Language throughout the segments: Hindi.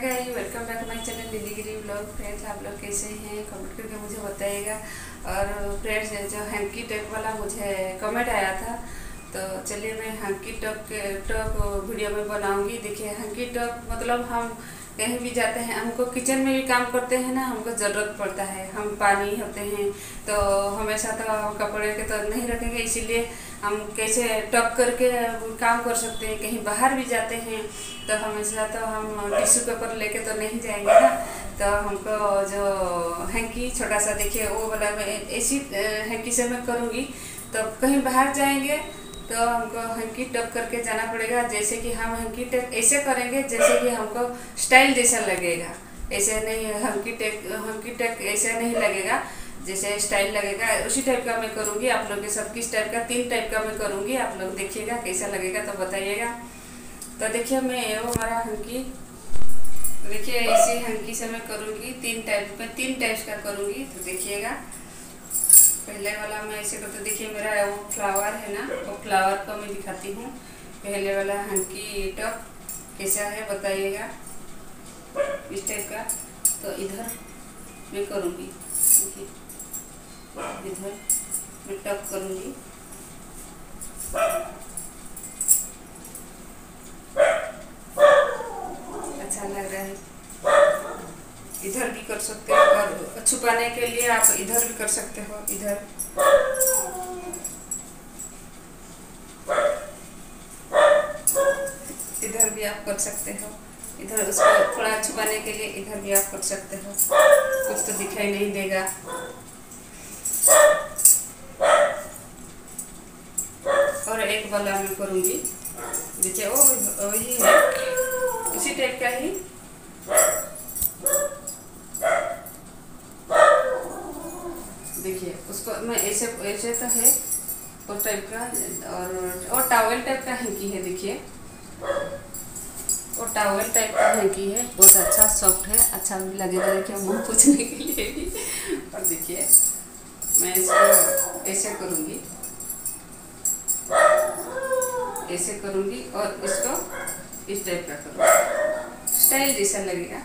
Guys, welcome back my channel Nilgiri vlog. Friends, आप लोग कैसे हैं कमेंट करके मुझे बताइएगा। और फ्रेंड्स, जो हैंकी टॉप वाला मुझे कमेंट आया था, तो चलिए मैं हैंकी टॉप वीडियो में बनाऊंगी। देखिए, हैंकी टॉप मतलब हम कहीं भी जाते हैं, हमको किचन में भी काम करते हैं ना, हमको ज़रूरत पड़ता है। हम पानी होते हैं तो हमेशा तो कपड़े के तो नहीं रखेंगे, इसीलिए हम कैसे टक करके काम कर सकते हैं। कहीं बाहर भी जाते हैं तो हमेशा तो हम टिश्यू पेपर लेके तो नहीं जाएंगे ना, तो हमको जो हैंकी छोटा सा, देखिए वो वाला मैं ऐसी हैंकी से मैं करूँगी। तो कहीं बाहर जाएंगे तो हमको हैंकी टक करके जाना पड़ेगा। जैसे कि हम हैंकी टक ऐसे करेंगे जैसे कि हमको स्टाइल जैसा लगेगा, ऐसे नहीं। हैंकी टक ऐसे नहीं लगेगा, जैसे स्टाइल लगेगा उसी टाइप का मैं करूँगी। आप लोग के सब किस टाइप का, 3 टाइप का मैं करूँगी। आप लोग देखिएगा कैसा लगेगा तो बताइएगा। तो देखिए, मैं वो हमारा हैंकी, देखिए ऐसी हैंकी से मैं करूँगी 3 टाइप्स का करूँगी। तो देखिएगा, पहले वाला मैं ऐसे करते, देखिए मेरा वो फ्लावर है ना, वो फ्लावर को मैं दिखाती हूँ। पहले वाला हैंकी टॉप कैसा है बताइएगा, इस टाइप का। तो इधर मैं करूँगी, देखिए इधर मैं टॉप करूँगी। अच्छा लग रहा है। इधर भी कर सकते हो, और छुपाने के लिए आप इधर भी कर सकते हो। इधर भी आप कर सकते हो। इधर उसको थोड़ा छुपाने के लिए इधर भी आप कर सकते हो, कुछ तो दिखाई नहीं देगा। और एक वाला मैं करूँगी, देखिए वो वही है, उसी टाइप का ही। देखिए उसको मैं ऐसे तो है वो टाइप का, और टॉवेल टाइप का हैंकी है। देखिए वो टॉवेल टाइप का हैंकी है, बहुत अच्छा सॉफ्ट है, अच्छा भी लगेगा देखिए मुँह पोंछने के लिए भी। और देखिए मैं इसको ऐसे करूँगी, ऐसे करूँगी, और इसको इस टाइप का करूँगी, स्टाइल जैसा लगेगा।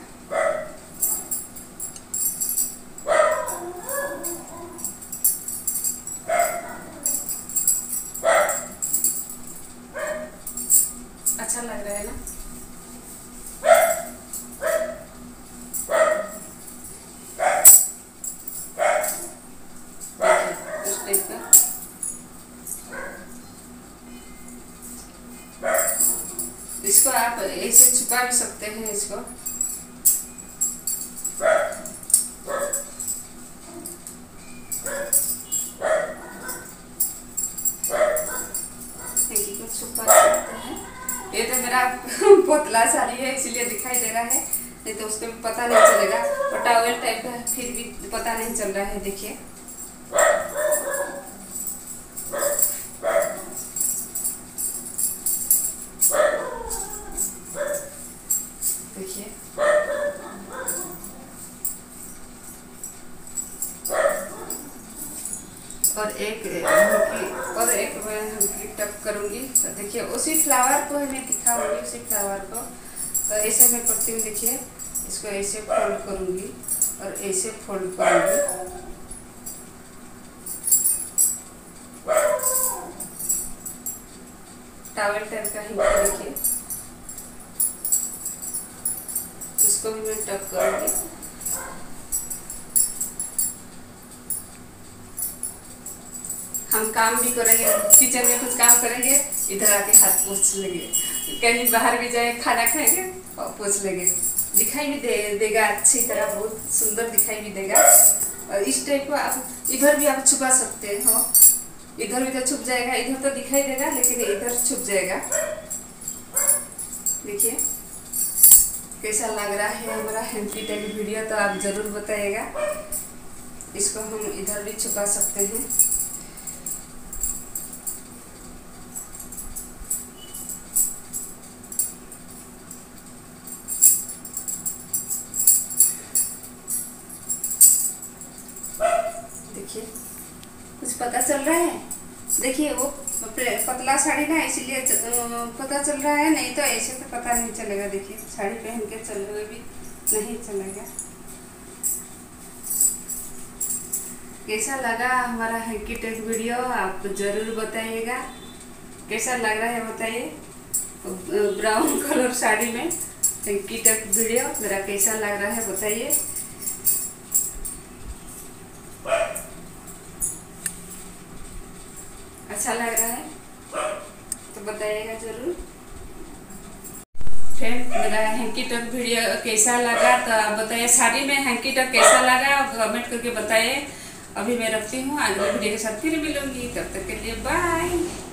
अच्छा लग रहा है ना। इस टाइप का इसको आप ऐसे छुपा भी सकते हैं इसको। छुपा सकते हैं। ये तो मेरा पतला साड़ी है इसीलिए दिखाई दे रहा है, नहीं तो उसको भी पता नहीं चलेगा। और टॉवेल टाइप का फिर भी पता नहीं चल रहा है। देखिए देखिए और एक मैं हैंकी टक करूँगी। तो देखिए उसी फ्लावर को मैं दिखाऊंगी, उसी फ्लावर को। तो ऐसे मैं करती हूँ, देखिए इसको ऐसे फोल्ड करूँगी और ऐसे फोल्ड करूँगी। टॉवेल टाइप का हैंकी, देखिए इसको भी मैं टक करूँगी। हम काम भी करेंगे, किचन में कुछ काम करेंगे, इधर आके हाथ पोंछ लेंगे। कहीं बाहर भी जाए खाना खाएंगे और पोंछ लेंगे, दिखाई भी देगा अच्छी तरह, बहुत सुंदर दिखाई भी देगा। और इस टाइप को आप इधर भी आप छुपा सकते हो। इधर भी तो छुप जाएगा, इधर तो दिखाई देगा लेकिन इधर छुप जाएगा। देखिए कैसा लग रहा है हमारा हैंकी टॉप वीडियो, तो आप जरूर बताइएगा। इसको हम इधर भी छुपा सकते हैं। देखिए कुछ पता चल रहा है। देखिए वो पतला साड़ी ना इसलिए पता चल रहा है, नहीं तो ऐसे तो पता नहीं चलेगा। देखिए साड़ी पहन के चल हुए भी नहीं चलेगा। कैसा लगा हमारा हैंकी टेक वीडियो आप ज़रूर बताइएगा। कैसा लग रहा है बताइए। ब्राउन कलर साड़ी में हैंकी टेक वीडियो मेरा कैसा लग रहा है बताइए। अच्छा लग रहा है तो बताइएगा ज़रूर। फ्रेंड मेरा हैंकी टक वीडियो कैसा लगा तो आप बताइए। साड़ी में हैंकी टक कैसा लगा कमेंट करके बताइए। अभी मैं रखती हूँ, अगले वीडियो के साथ फिर मिलूंगी। तब तक के लिए बाय।